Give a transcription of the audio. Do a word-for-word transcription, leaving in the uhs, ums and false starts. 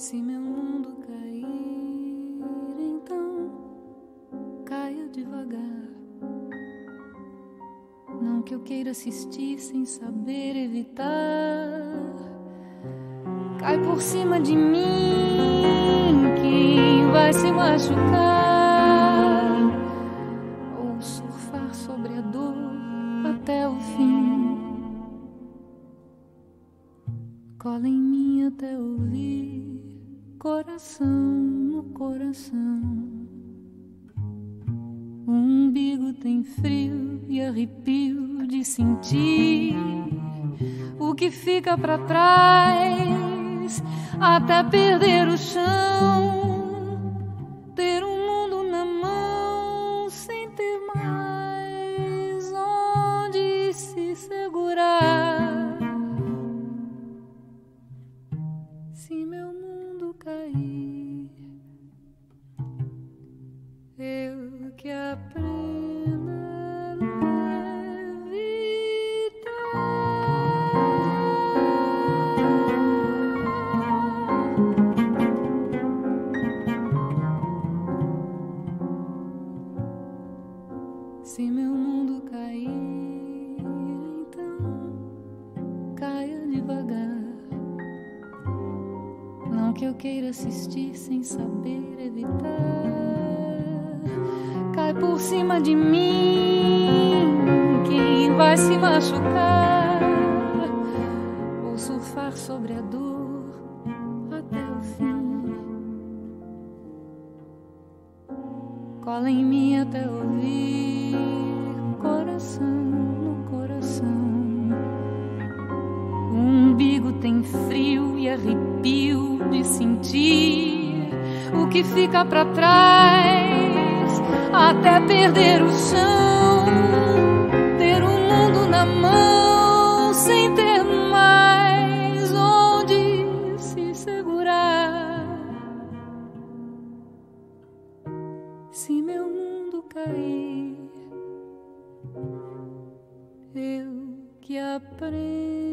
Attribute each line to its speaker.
Speaker 1: Se meu mundo cair, então caia devagar. Não que eu queira assistir sem saber evitar. Cai por cima de mim, quem vai se machucar ou surfar sobre a dor até o fim. Cola em mim até ouvir, coração no coração. O umbigo tem frio e arrepio de sentir o que fica pra trás, até perder o chão, ter um mundo na mão sem ter mais onde se segurar. Se meu mundo cair, eu que aprenda a evitar. Se meu mundo cair, então caia devagar. Não que eu queira assistir sem saber evitar. Cai por cima de mim, quem vai se machucar ou surfar sobre a dor até o fim. Cola em mim até ouvir, coração no coração. O umbigo tem frio e arrepio de sentir o que fica pra trás, até perder o chão, ter o mundo na mão sem ter mais onde se segurar. Se meu mundo cair, eu que aprendo